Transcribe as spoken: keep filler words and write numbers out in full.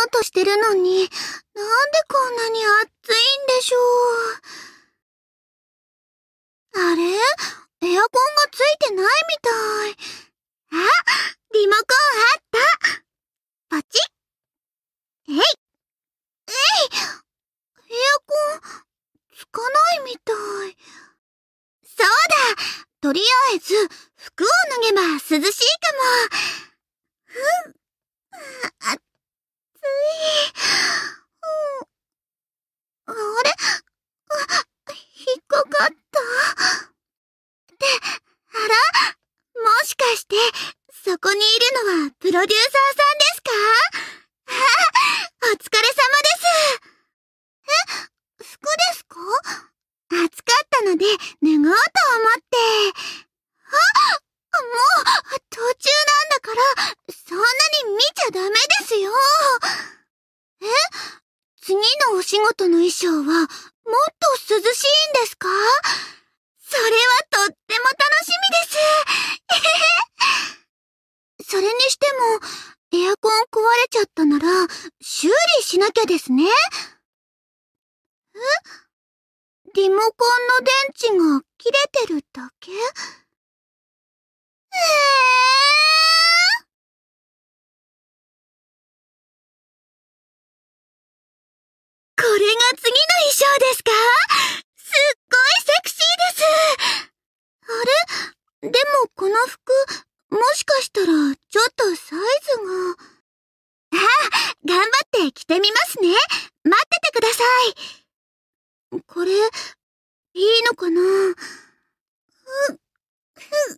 うとしてるのに、なんでこんなに暑いんでしょう。あれ？エアコンがついてないみたい。あ、リモコンあった。ポチッ。えい。えい。エアコン、つかないみたい。そうだ。とりあえず、服を脱げば涼しいかも。ふん。暑い。あれ？引っかかった。って、あら？もしかして、そこにいるのはプロデューサーさんですか？あ、お疲れ様です。え、服ですか？暑かったので脱ごうと思って。あ、もう、途中なんだから、そんなに見ちゃダメですよ。え？次のお仕事の衣装は、もっと涼しいんですか？それはとっても楽しみです。それにしても、エアコン壊れちゃったなら、修理しなきゃですね。え？リモコンの電池が切れてるだけ？えー、これが次の衣装ですか？すっごいセクシーです。あれ？でもこの服、もしかしたらちょっとサイズが。ああ、頑張って着てみますね。待っててください。これ、いいのかな？ふ、ふ、